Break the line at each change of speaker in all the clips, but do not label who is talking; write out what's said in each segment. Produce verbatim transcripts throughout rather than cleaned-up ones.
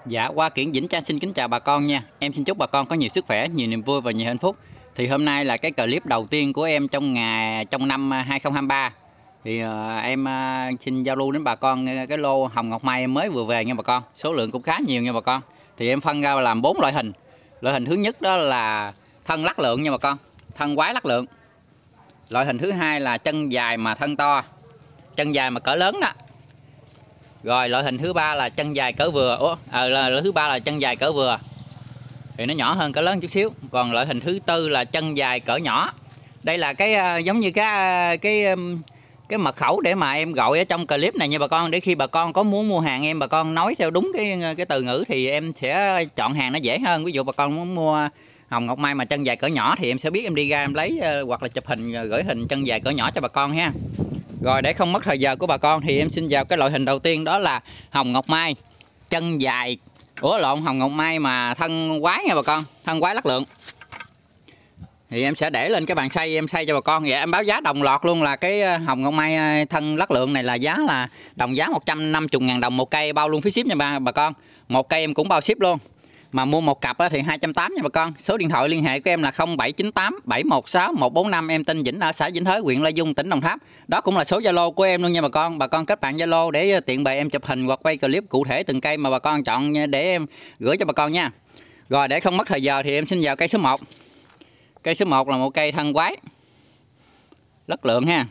Dạ, qua Kiển Vĩnh Trang xin kính chào bà con nha. Em xin chúc bà con có nhiều sức khỏe, nhiều niềm vui và nhiều hạnh phúc. Thì hôm nay là cái clip đầu tiên của em trong ngày trong năm hai không hai ba. Thì uh, em uh, xin giao lưu đến bà con cái lô hồng ngọc mai em mới vừa về nha bà con. Số lượng cũng khá nhiều nha bà con. Thì em phân ra làm bốn loại hình. Loại hình thứ nhất đó là thân lắc lượng nha bà con, thân quái lắc lượng. Loại hình thứ hai là chân dài mà thân to, chân dài mà cỡ lớn đó. Rồi loại hình thứ ba là chân dài cỡ vừa. Ủa, à, loại thứ ba là chân dài cỡ vừa. Thì nó nhỏ hơn cỡ lớn chút xíu. Còn loại hình thứ tư là chân dài cỡ nhỏ. Đây là cái uh, giống như cái cái um, cái mật khẩu để mà em gọi ở trong clip này nha bà con, để khi bà con có muốn mua hàng em bà con nói theo đúng cái cái từ ngữ thì em sẽ chọn hàng nó dễ hơn. Ví dụ bà con muốn mua hồng ngọc mai mà chân dài cỡ nhỏ thì em sẽ biết em đi ra em lấy uh, hoặc là chụp hình gửi hình chân dài cỡ nhỏ cho bà con ha. Rồi để không mất thời giờ của bà con thì em xin vào cái loại hình đầu tiên, đó là hồng ngọc mai chân dài, ủa lộn, hồng ngọc mai mà thân quái nha bà con, thân quái lắc lượng. Thì em sẽ để lên cái bàn xay em xay cho bà con. Vậy em báo giá đồng loạt luôn là cái hồng ngọc mai thân lắc lượng này là giá là đồng giá một trăm năm mươi ngàn đồng một cây, bao luôn phí ship nha bà, bà con. Một cây em cũng bao ship luôn. Mà mua một cặp thì hai trăm tám mươi nha bà con. Số điện thoại liên hệ của em là không bảy chín tám bảy một sáu một bốn năm. Em tên Vĩnh ở xã Vĩnh Thới, huyện La Dung, tỉnh Đồng Tháp. Đó cũng là số Zalo của em luôn nha bà con. Bà con kết bạn Zalo để tiện bề em chụp hình hoặc quay clip cụ thể từng cây mà bà con chọn để em gửi cho bà con nha. Rồi để không mất thời giờ thì em xin vào cây số một. Cây số một là một cây thân quái lắc lượng ha.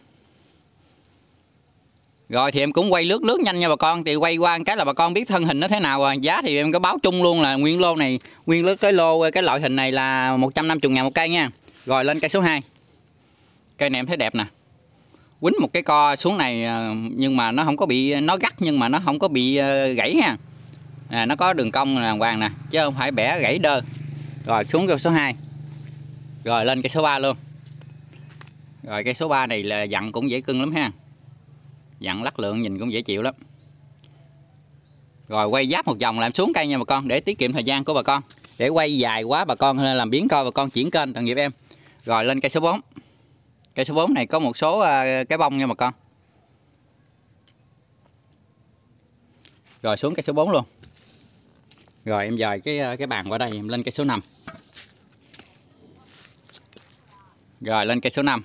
Rồi thì em cũng quay lướt lướt nhanh nha bà con. Thì quay qua cái là bà con biết thân hình nó thế nào rồi. Giá thì em có báo chung luôn là nguyên lô này, nguyên lứa cái lô cái loại hình này là một trăm năm mươi ngàn một cây nha. Rồi lên cây số hai. Cây này em thấy đẹp nè. Quýnh một cái co xuống này nhưng mà nó không có bị, nó gắt nhưng mà nó không có bị gãy nha. À, nó có đường cong đàng hoàng nè, chứ không phải bẻ gãy đơ. Rồi xuống cây số hai. Rồi lên cây số ba luôn. Rồi cây số ba này là dặn cũng dễ cưng lắm ha. Dặn lắc lượng nhìn cũng dễ chịu lắm. Rồi quay giáp một vòng làm xuống cây nha bà con, để tiết kiệm thời gian của bà con. Để quay dài quá bà con làm biến coi bà con chuyển kênh tội nghiệp em. Rồi lên cây số bốn. Cây số bốn này có một số cái bông nha bà con. Rồi xuống cây số bốn luôn. Rồi em dời cái cái bàn qua đây, em lên cây số năm. Rồi lên cây số năm.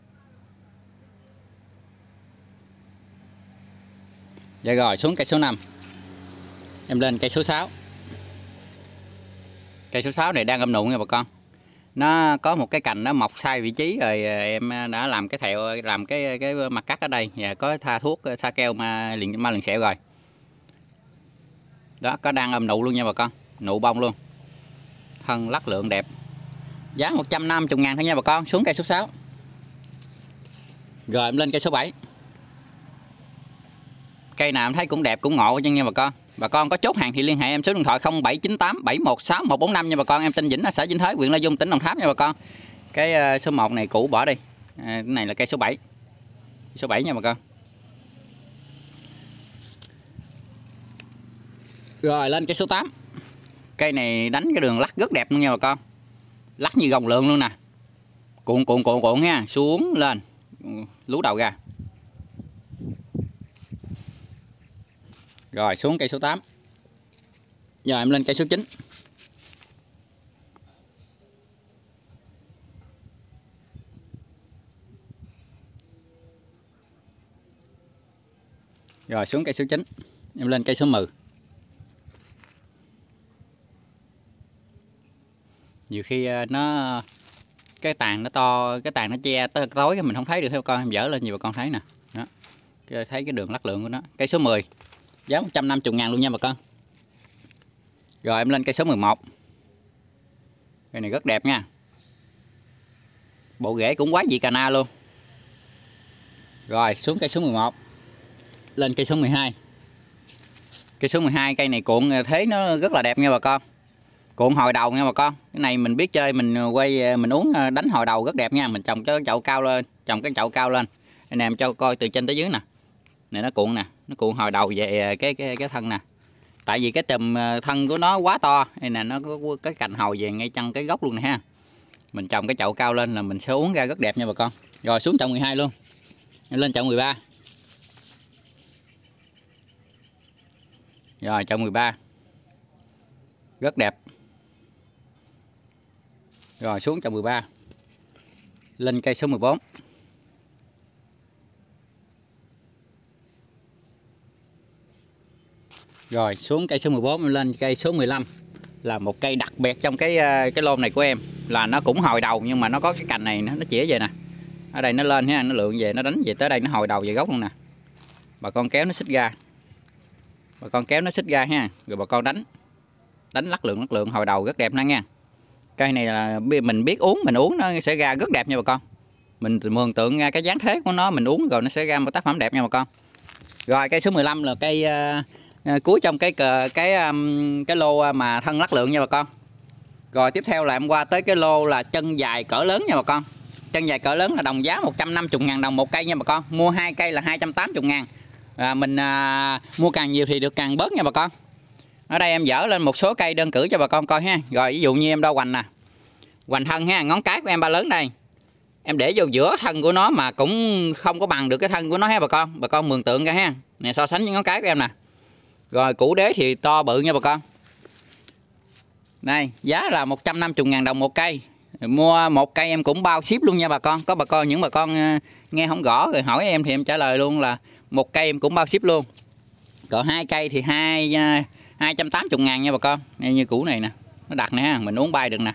Dạ rồi xuống cây số năm. Em lên cây số sáu. Cây số sáu này đang âm nụ nha bà con. Nó có một cái cành nó mọc sai vị trí rồi, em đã làm cái thẹo, làm cái cái mặt cắt ở đây và có tha thuốc sa keo ma liền ma liền sẹo rồi. Đó, có đang âm nụ luôn nha bà con, nụ bông luôn. Thân lắc lượng đẹp. Giá một trăm năm mươi ngàn thôi nha bà con. Xuống cây số sáu. Rồi em lên cây số bảy. Cây nào em thấy cũng đẹp cũng ngộ chứ nha bà con. Bà con có chốt hàng thì liên hệ em số điện thoại không bảy chín tám bảy một sáu một bốn năm nha bà con. Em tên Vĩnh ở xã Vĩnh Thới, huyện La Dung, tỉnh Đồng Tháp nha bà con. Cái số một này cũ bỏ đi. À, cái này là cây số bảy. Số bảy nha bà con. Rồi lên cây số tám. Cây này đánh cái đường lắc rất đẹp luôn nha bà con. Lắc như gồng lượn luôn nè. Cuộn cuộn cuộn cuộn nha, xuống lên lú đầu ra. Rồi xuống cây số tám. Giờ em lên cây số chín. Rồi xuống cây số chín. Em lên cây số mười. Nhiều khi nó cái tàn nó to, cái tàn nó che tối cái mình không thấy được theo con, em dỡ lên nhiều bà con thấy nè. Đó. Thấy cái đường lắc lượng của nó. Cây số mười. Giá một trăm năm mươi ngàn luôn nha bà con. Rồi em lên cây số mười một. Cây này rất đẹp nha. Bộ rễ cũng quá dị cà na luôn. Rồi xuống cây số mười một. Lên cây số mười hai. Cây số mười hai cây này cuộn thế nó rất là đẹp nha bà con. Cuộn hồi đầu nha bà con. Cái này mình biết chơi mình quay mình uống đánh hồi đầu rất đẹp nha. Mình trồng cái chậu cao lên, trồng cái chậu cao lên. Đây nè em cho coi từ trên tới dưới nè. Này nó cuộn nè, nó cuộn hồi đầu về cái cái cái thân nè. Tại vì cái chùm thân của nó quá to, đây nè nó có cái cành hồi về ngay chân cái gốc luôn nè ha. Mình trồng cái chậu cao lên là mình sẽ uống ra rất đẹp nha bà con. Rồi xuống chậu mười hai luôn. Lên chậu mười ba. Rồi chậu mười ba. rất đẹp. Rồi xuống một trăm mười ba, lên cây số mười bốn. Rồi xuống cây số mười bốn, lên cây số mười lăm, là một cây đặc biệt trong cái cái lôn này của em, là nó cũng hồi đầu nhưng mà nó có cái cành này nó, nó chĩa về nè. Ở đây nó lên ha, nó lượn về, nó đánh về tới đây, nó hồi đầu về gốc luôn nè. Bà con kéo nó xích ra. Bà con kéo nó xích ra ha, rồi bà con đánh. Đánh lắc lượng lắc lượng hồi đầu rất đẹp nè nha. Cây này là mình biết uống, mình uống nó sẽ ra rất đẹp nha bà con. Mình mường tượng ra cái dáng thế của nó, mình uống rồi nó sẽ ra một tác phẩm đẹp nha bà con. Rồi cây số mười lăm là cây uh, cuối trong cái cái um, cái lô mà thân lắc lượng nha bà con. Rồi tiếp theo là em qua tới cái lô là chân dài cỡ lớn nha bà con. Chân dài cỡ lớn là đồng giá một trăm năm mươi ngàn đồng một cây nha bà con. Mua hai cây là hai trăm tám mươi ngàn. À, mình à, mua càng nhiều thì được càng bớt nha bà con. Ở đây em dỡ lên một số cây đơn cử cho bà con coi ha. Rồi ví dụ như em đo hoành nè, hoành thân ha, ngón cái của em ba lớn đây, em để vô giữa thân của nó mà cũng không có bằng được cái thân của nó ha bà con. Bà con mường tượng ra ha. Nè, so sánh với ngón cái của em nè. Rồi củ đế thì to bự nha bà con. Đây giá là một trăm năm mươi ngàn đồng một cây. Mua một cây em cũng bao ship luôn nha bà con. Có bà con, những bà con nghe không rõ rồi hỏi em thì em trả lời luôn là một cây em cũng bao ship luôn. Còn hai cây thì hai hai trăm tám mươi ngàn nha bà con. Đây, như củ này nè, nó đặt nè, mình uống bay được nè.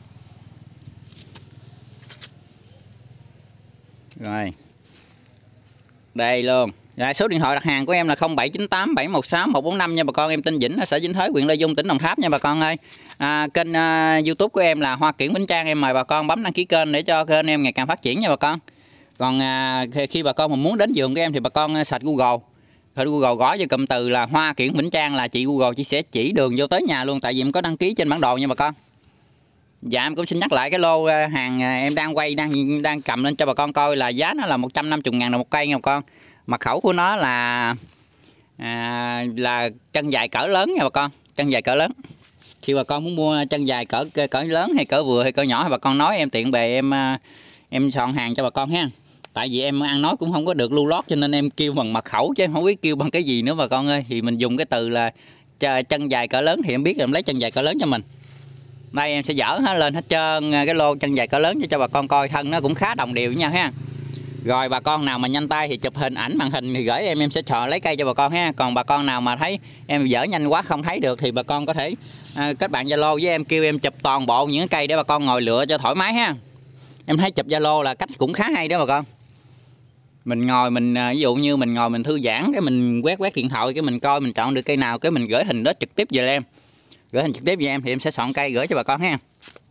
Rồi đây luôn. Rồi, số điện thoại đặt hàng của em là không bảy chín tám bảy một sáu một bốn năm nha bà con. Em tên Vĩnh ở xã Vĩnh Thới, huyện Lê Dung, tỉnh Đồng Tháp nha bà con ơi. À, kênh uh, YouTube của em là Hoa Kiển Bỉnh Trang. Em mời bà con bấm đăng ký kênh để cho kênh em ngày càng phát triển nha bà con. Còn à, khi bà con mà muốn đến vườn của em thì bà con search Google, search Google gõ cho cụm từ là Hoa Kiển Bỉnh Trang là chị Google chị sẽ chỉ đường vô tới nhà luôn, tại vì em có đăng ký trên bản đồ nha bà con. Dạ em cũng xin nhắc lại cái lô hàng em đang quay đang đang cầm lên cho bà con coi là giá nó là một trăm năm mươi ngàn đồng một cây nha bà con. Mật khẩu của nó là à, là chân dài cỡ lớn nha bà con, chân dài cỡ lớn. Khi bà con muốn mua chân dài cỡ cỡ lớn hay cỡ vừa hay cỡ nhỏ thì bà con nói em tiện bề em em soạn hàng cho bà con ha. Tại vì em ăn nói cũng không có được lưu lót cho nên em kêu bằng mật khẩu chứ em không biết kêu bằng cái gì nữa bà con ơi. Thì mình dùng cái từ là chân dài cỡ lớn thì em biết là em lấy chân dài cỡ lớn cho mình. Đây em sẽ dỡ hết lên hết trơn cái lô chân dài cỡ lớn cho, cho bà con coi, thân nó cũng khá đồng đều với nhau ha. Rồi bà con nào mà nhanh tay thì chụp hình ảnh màn hình thì gửi em em sẽ chọn lấy cây cho bà con ha. Còn bà con nào mà thấy em dỡ nhanh quá không thấy được thì bà con có thể à, kết bạn Zalo với em, kêu em chụp toàn bộ những cây để bà con ngồi lựa cho thoải mái ha. Em thấy chụp Zalo là cách cũng khá hay đó bà con. Mình ngồi mình ví dụ như mình ngồi mình thư giãn cái mình quét quét điện thoại cái mình coi mình chọn được cây nào cái mình gửi hình đó trực tiếp về em. Gửi hình trực tiếp về em thì em sẽ chọn cây gửi cho bà con ha.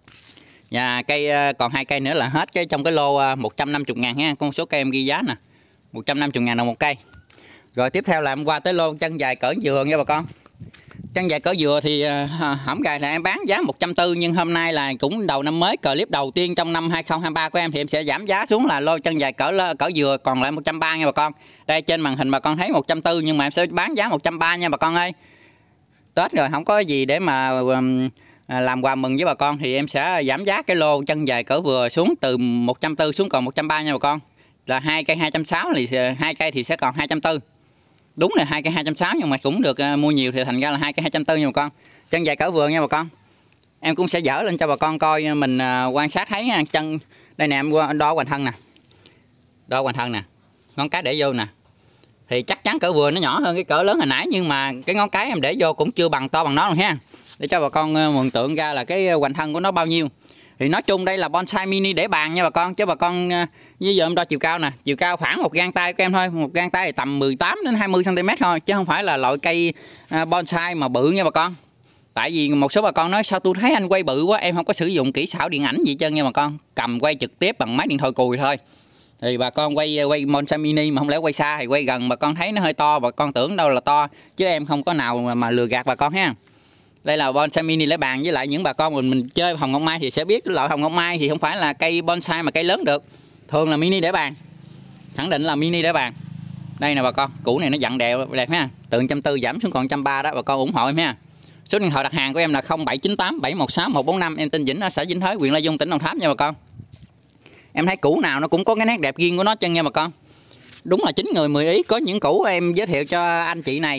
Và cây còn hai cây nữa là hết cái trong cái lô một trăm năm mươi ngàn ha. Con số cây em ghi giá nè, một trăm năm mươi ngàn đồng một cây. Rồi tiếp theo là em qua tới lô chân dài cỡ dừa nha bà con. Chân dài cỡ dừa thì hổng gài là em bán giá một trăm tư mươi, nhưng hôm nay là cũng đầu năm mới, clip đầu tiên trong năm hai không hai ba của em thì em sẽ giảm giá xuống là lô chân dài cỡ cỡ dừa còn lại một trăm ba mươi nha bà con. Đây trên màn hình bà con thấy một trăm tư mươi nhưng mà em sẽ bán giá một trăm ba mươi nha bà con ơi. Tết rồi không có gì để mà làm quà mừng với bà con thì em sẽ giảm giá cái lô chân dài cỡ vừa xuống từ một trăm tư mươi xuống còn một trăm ba mươi nha bà con. Là hai cây hai trăm sáu mươi thì hai cây thì sẽ còn hai trăm tư mươi. Đúng là hai cây hai trăm sáu mươi nhưng mà cũng được uh, mua nhiều thì thành ra là hai cây hai trăm tư mươi nha bà con. Chân dài cỡ vừa nha bà con. Em cũng sẽ dỡ lên cho bà con coi mình uh, quan sát thấy nha. Chân đây nè, em đo hoành thân nè. Đo hoành thân nè. Ngón cái để vô nè. Thì chắc chắn cỡ vừa nó nhỏ hơn cái cỡ lớn hồi nãy, nhưng mà cái ngón cái em để vô cũng chưa bằng to bằng nó luôn ha. Để cho bà con uh, mường tượng ra là cái hoành thân của nó bao nhiêu. Thì nói chung đây là bonsai mini để bàn nha bà con, chứ bà con với giờ em đo chiều cao nè, chiều cao khoảng một gang tay của em thôi, một gang tay thì tầm mười tám đến hai mươi xăng ti mét thôi, chứ không phải là loại cây bonsai mà bự nha bà con. Tại vì một số bà con nói sao tôi thấy anh quay bự quá, em không có sử dụng kỹ xảo điện ảnh gì trơn nha bà con, cầm quay trực tiếp bằng máy điện thoại cùi thôi. Thì bà con quay quay bonsai mini mà không lẽ quay xa thì quay gần bà con thấy nó hơi to, bà con tưởng đâu là to, chứ em không có nào mà, mà lừa gạt bà con ha. Đây là bonsai mini lấy bàn, với lại những bà con mình mình chơi hồng ngọc mai thì sẽ biết loại hồng ngọc mai thì không phải là cây bonsai mà cây lớn được, thường là mini để bàn, khẳng định là mini để bàn. Đây nè bà con, củ này nó dặn đẹp đẹp ha, từ một trăm tư mươi giảm xuống còn một trăm ba mươi đó, bà con ủng hộ em ha. Số điện thoại đặt hàng của em là không bảy chín tám bảy một sáu một bốn năm, em tên Vĩnh ở xã Vĩnh Thới, huyện Lê Dung, tỉnh Đồng Tháp nha bà con. Em thấy củ nào nó cũng có cái nét đẹp riêng của nó chân nha bà con. Đúng là chín người mười ý, có những củ em giới thiệu cho anh chị này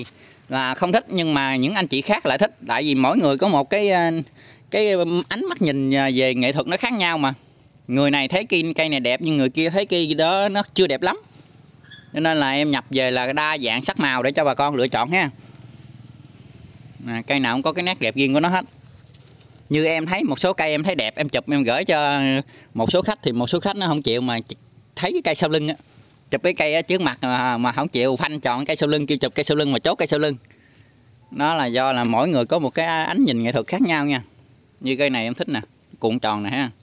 là không thích, nhưng mà những anh chị khác lại thích. Tại vì mỗi người có một cái cái ánh mắt nhìn về nghệ thuật nó khác nhau mà. Người này thấy cây cây này đẹp nhưng người kia thấy cây đó nó chưa đẹp lắm. Cho nên là em nhập về là đa dạng sắc màu để cho bà con lựa chọn ha. À, cây nào cũng có cái nét đẹp riêng của nó hết. Như em thấy một số cây em thấy đẹp, em chụp em gửi cho một số khách, thì một số khách nó không chịu, mà thấy cái cây sau lưng á, chụp cái cây ở trước mặt mà, mà không chịu phanh chọn cây sau lưng, kêu chụp cây sau lưng mà chốt cây sau lưng. Nó là do là mỗi người có một cái ánh nhìn nghệ thuật khác nhau nha. Như cây này em thích nè, cuộn tròn nè ha.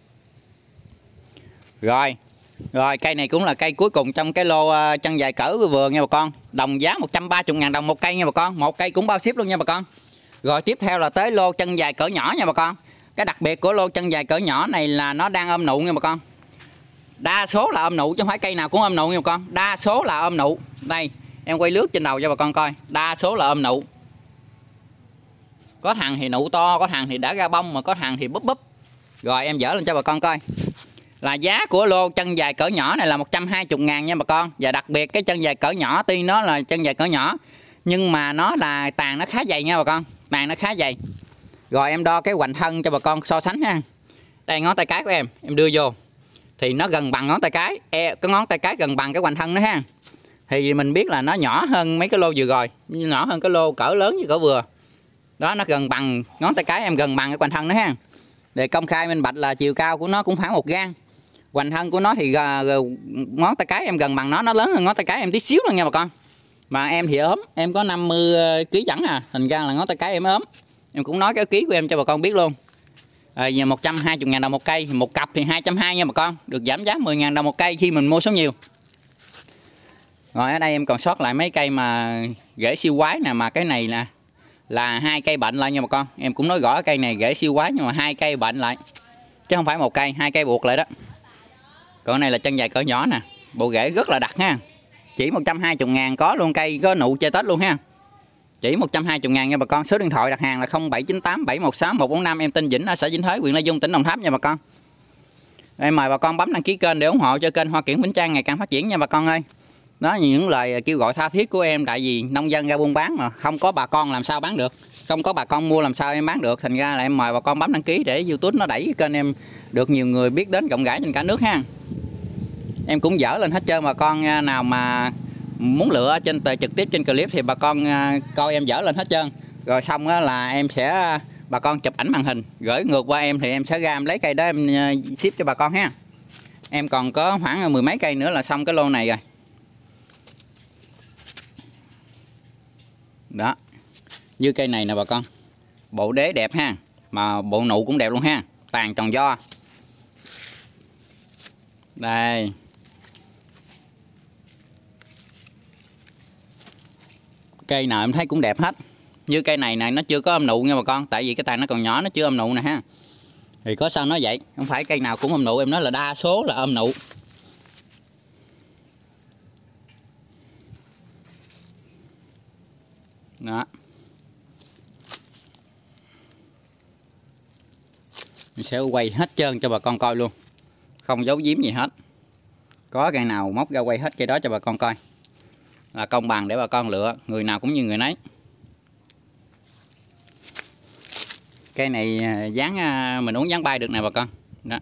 Rồi, rồi cây này cũng là cây cuối cùng trong cái lô uh, chân dài cỡ vừa nha bà con. Đồng giá một trăm ba mươi ngàn đồng một cây nha bà con. Một cây cũng bao ship luôn nha bà con. Rồi tiếp theo là tới lô chân dài cỡ nhỏ nha bà con. Cái đặc biệt của lô chân dài cỡ nhỏ này là nó đang ôm nụ nha bà con. Đa số là ôm nụ chứ không phải cây nào cũng ôm nụ nha bà con. Đa số là ôm nụ. Đây, em quay lướt trên đầu cho bà con coi. Đa số là ôm nụ. Có thằng thì nụ to, có thằng thì đã ra bông, mà có thằng thì búp búp. Rồi em dỡ lên cho bà con coi. Là giá của lô chân dài cỡ nhỏ này là một trăm hai mươi ngàn nha bà con. Và đặc biệt cái chân dài cỡ nhỏ, tuy nó là chân dài cỡ nhỏ nhưng mà nó là tàn nó khá dày nha bà con. Tàn nó khá dày. Rồi em đo cái hoành thân cho bà con so sánh ha. Đây ngón tay cái của em, em đưa vô thì nó gần bằng ngón tay cái. E, cái ngón tay cái gần bằng cái hoành thân đó ha. Thì mình biết là nó nhỏ hơn mấy cái lô vừa rồi, nhỏ hơn cái lô cỡ lớn như cỡ vừa. Đó, nó gần bằng ngón tay cái em, gần bằng cái hoành thân đó ha. Để công khai minh bạch là chiều cao của nó cũng khoảng một gang. Hoành thân của nó thì ngón tay cái em gần bằng nó, nó lớn hơn ngón tay cái em tí xíu luôn nha bà con. Mà em thì ốm, em có năm mươi ký chẳng à, thành ra là ngón tay cái em ốm. Em cũng nói cái ký của em cho bà con biết luôn. À, một trăm hai mươi ngàn đồng một cây, một cặp thì hai trăm hai mươi nha bà con, được giảm giá mười ngàn đồng một cây khi mình mua số nhiều. Rồi ở đây em còn sót lại mấy cây mà rễ siêu quái nè, mà cái này nè là hai cây bệnh lại nha bà con. Em cũng nói rõ cây này rễ siêu quái nhưng mà hai cây bệnh lại, chứ không phải một cây, hai cây buộc lại đó. Còn này là chân dài cỡ nhỏ nè, bộ rễ rất là đặc ha. Chỉ một trăm hai mươi ngàn có luôn, cây có nụ chơi Tết luôn ha. Chỉ một trăm hai mươi ngàn nha bà con. Số điện thoại đặt hàng là không bảy chín tám bảy một sáu một bốn năm. Em tên Vĩnh ở xã Vĩnh Thới, huyện Lai Vung, tỉnh Đồng Tháp nha bà con. Em mời bà con bấm đăng ký kênh để ủng hộ cho kênh Hoa Kiển Vĩnh Trang ngày càng phát triển nha bà con ơi. Đó là những lời kêu gọi tha thiết của em, tại vì nông dân ra buôn bán mà không có bà con làm sao bán được, không có bà con mua làm sao em bán được. Thành ra là em mời bà con bấm đăng ký để YouTube nó đẩy kênh em được nhiều người biết đến, rộng rãi trên cả nước ha. Em cũng dỡ lên hết trơn, bà con nào mà muốn lựa trên tờ trực tiếp trên clip thì bà con coi em dỡ lên hết trơn. Rồi xong đó là em sẽ bà con chụp ảnh màn hình gửi ngược qua em, thì em sẽ ra em lấy cây đó em ship cho bà con ha. Em còn có khoảng mười mấy cây nữa là xong cái lô này rồi. Đó, như cây này nè bà con, bộ đế đẹp ha, mà bộ nụ cũng đẹp luôn ha, tàn tròn do. Đây, cây nào em thấy cũng đẹp hết. Như cây này này nó chưa có âm nụ nha bà con, tại vì cái tàn nó còn nhỏ, nó chưa âm nụ nè ha. Thì có sao nói vậy, không phải cây nào cũng âm nụ, em nói là đa số là âm nụ. Đó, mình sẽ quay hết trơn cho bà con coi luôn, không giấu giếm gì hết. Có cây nào móc ra quay hết cây đó cho bà con coi, là công bằng để bà con lựa, người nào cũng như người nấy. Cây này dán mình uống dán bay được nè bà con. Đó,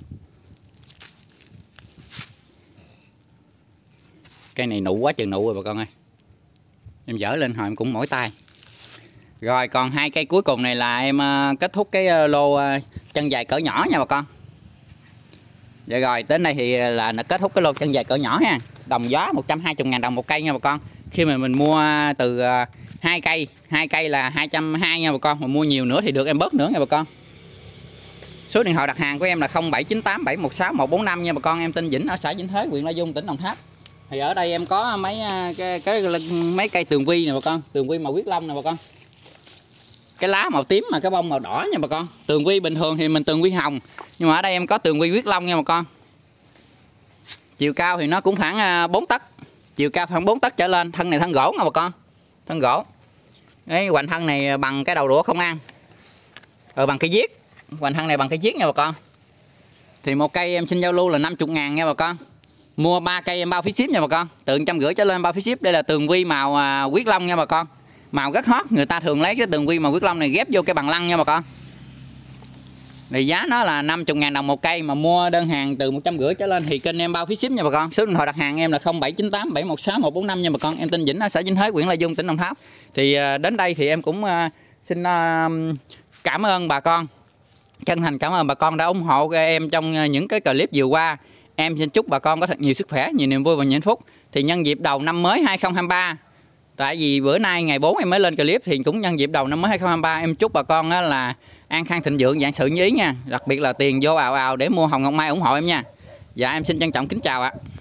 cây này nụ quá chừng nụ rồi bà con ơi. Em dỡ lên hồi em cũng mỏi tay. Rồi còn hai cây cuối cùng này là em kết thúc cái lô chân dài cỡ nhỏ nha bà con. Vậy rồi đến đây thì là kết thúc cái lô chân dài cỡ nhỏ ha. Đồng giá một trăm hai mươi ngàn đồng một cây nha bà con. Khi mà mình mua từ hai cây, hai cây là hai trăm hai mươi nha bà con. Mà mua nhiều nữa thì được em bớt nữa nha bà con. Số điện thoại đặt hàng của em là không bảy chín tám bảy một sáu một bốn năm nha bà con. Em tên Vĩnh ở xã Vĩnh Thới, huyện Lai Vung, tỉnh Đồng Tháp. Thì ở đây em có mấy cái, cái mấy cây tường vi nè bà con, tường vi màu huyết long nè bà con. Cái lá màu tím mà cái bông màu đỏ nha bà con. Tường vi bình thường thì mình tường vi hồng, nhưng mà ở đây em có tường vi huyết long nha bà con. Chiều cao thì nó cũng khoảng bốn tấc, chiều cao khoảng bốn tấc trở lên. Thân này thân gỗ nha bà con, thân gỗ. Cái hoành thân này bằng cái đầu đũa không ăn, rồi bằng cây viết. Hoành thân này bằng cây viết nha bà con. Thì một cây em xin giao lưu là năm mươi ngàn nha bà con. Mua ba cây em bao phí ship nha bà con, từ một trăm rưỡi trở lên bao phí ship. Đây là tường vi màu huyết long nha bà con. Màu rất hot, người ta thường lấy cái tường vi màu quyết long này ghép vô cái bằng lăng nha bà con. Thì giá nó là năm mươi ngàn đồng một cây, mà mua đơn hàng từ một trăm rưỡi trở lên thì kênh em bao phí ship nha bà con. Số điện thoại đặt hàng em là không bảy chín tám bảy một sáu một bốn năm nha bà con. Em tên Vĩnh ở xã Vĩnh Thới, huyện Lai Vung, tỉnh Đồng Tháp. Thì đến đây thì em cũng xin cảm ơn bà con, chân thành cảm ơn bà con đã ủng hộ em trong những cái clip vừa qua. Em xin chúc bà con có thật nhiều sức khỏe, nhiều niềm vui và nhiều hạnh phúc. Thì nhân dịp đầu năm mới hai không hai ba, tại vì bữa nay ngày bốn em mới lên clip, thì cũng nhân dịp đầu năm mới hai không hai ba, em chúc bà con là an khang thịnh vượng, vạn sự như ý nha. Đặc biệt là tiền vô ào ào để mua hồng ngọc mai ủng hộ em nha. Dạ em xin trân trọng kính chào ạ.